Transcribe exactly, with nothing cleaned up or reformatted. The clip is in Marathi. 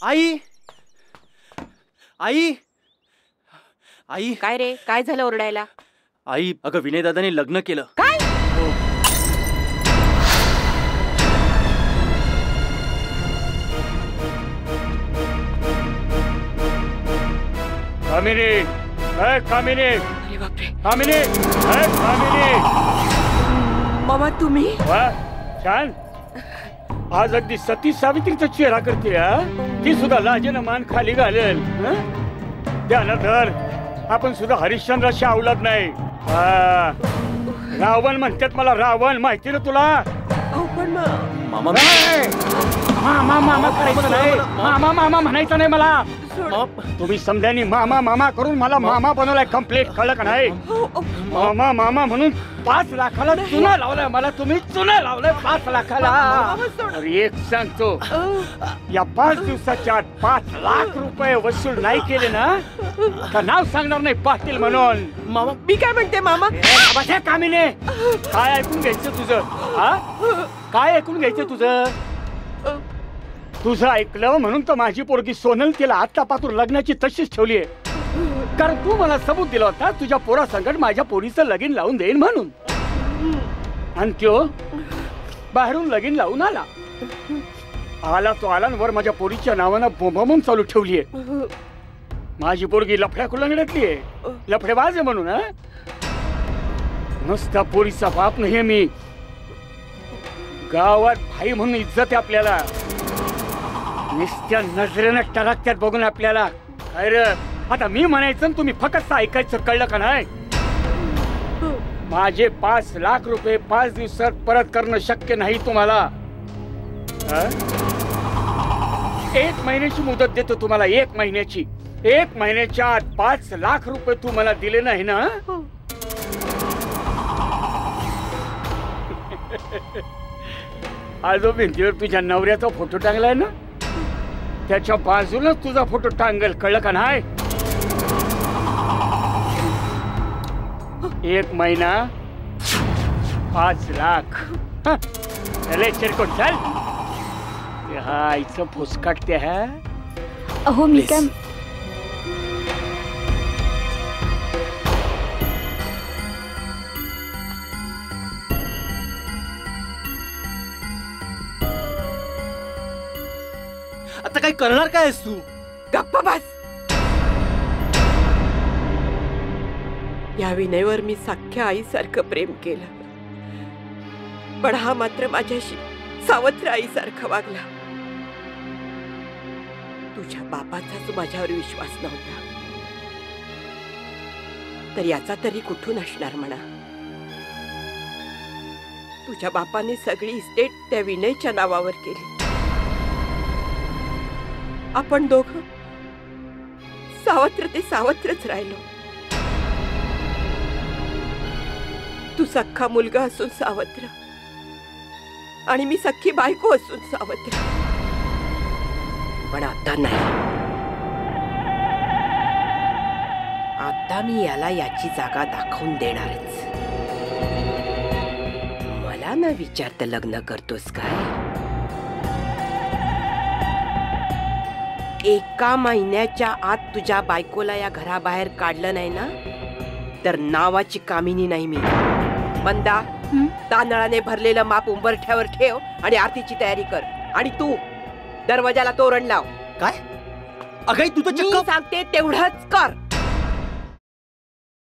आई आई आई काय रे, काय झालं ओरडायला? आई अगं विनय दादाने लग्न केलं. काय? हो. कामिनी, ए कामिनी, अरे बापरे. कामिनी, ए कामिनी. मामा तुम्ही? वा छान. आज अगदी सती सावित्रीचा चेहरा करते हा. ती सुद्धा लाजेनं मान खाली घालेल. त्यानं धर आपण सुद्धा हरिश्चंद्राशी अवलाद नाही. रावण म्हणतात मला, रावण माहिती ना तुला? पण मामा मामा मामा करायचं नाही. मामा मामा म्हणायचं नाही मला. तुम्ही समजानी मामा मामा करून मला मामा बनवलाय. कम्प्लीट कळलं का नाही? मामा मामा म्हणून पाच लाखाला चुना लावलाय मला. तुम्ही चुना लावलाय पाच लाखाला. अरे एक सांगतो, या पाच दिवसाच्या आत पाच लाख रुपये वसूल नाही केले ना तर नाव सांगणार नाही पाटील म्हणून. मामा मी काय म्हणते मामा? कामिने, काय ऐकून घ्यायचं तुझं? हा काय ऐकून घ्यायचं तुझं? तुझं ऐकलं म्हणून तर माझी पोरगी सोनल तिला आतापासून लग्नाची तशीच ठेवली आहे. कारण तू मला सबूत दिला होता तुझ्या पोरा संकट माझ्या पोरीचं लगीन लावून देईन म्हणून. आणि त्यो बाहेरून लगीन लावून आला. आला तो आला वर माझ्या पोरीच्या नावानं बोंबाबोंब चालू ठेवली आहे. माझी पोरगी लफड्या कुलंगड्यातली आहे, लफडेबाज आहे म्हणून. हा नुसता पोरीचा बाप नाही मी, गावात भाई म्हणून इज्जत आहे आपल्याला. नुसत्या नजरेनं टरकत्यात बघून आपल्याला. अरे आता मी म्हणायचं तुम्ही फक्त ऐकायचं, कळलं का नाही? माझे पाच लाख रुपये पाच दिवसात परत करणं शक्य नाही तुम्हाला. एक महिन्याची मुदत देतो तुम्हाला, एक महिन्याची. एक महिन्याच्या आत पाच लाख रुपये तू मला दिले नाही ना? आजो भिंतीवर तुझ्या नवऱ्याचा फोटो टांगलाय ना, त्याच्या बाजूलाच तुझा फोटो टांगल, कळलं का नाही? एक महिना पाच लाख. चले चिरको चल. हा आईचं फुसकाटते हा. अहो मी काय आता काय करणार काय आहेस तू? गप्पा बस. या विनयवर मी सख्या आईसारखं प्रेम केलं, पण हा मात्र माझ्याशी सावत्र आईसारखा वागला. तुझ्या बापाचाच माझ्यावर विश्वास नव्हता, तर याचा तरी कुठून असणार म्हणा. तुझ्या बापाने सगळी इस्टेट त्या विनयच्या नावावर केली. आपण दोघं सावत्र ते सावत्रच राहिलो. तू सख्खा मुलगा असून सावत्र, आणि मी सख्खी बायको असून सावत्र. पण आता नाही. आता मी याला याची जागा दाखवून देणारच. मला न विचारता लग्न करतोस काय? एका महिन्याच्या आत तुझ्या बायकोला या घराबाहेर काढलं नाही ना तर नावाची कामिनी नाही मी. मंदा, तांदळाने भरलेलं माप उंबरठ्यावर ठेव आणि आरतीची तयारी कर. आणि तू दरवाजाला तोरण लाव. काय? अगं तू तर मी सांगते तेवढंच कर.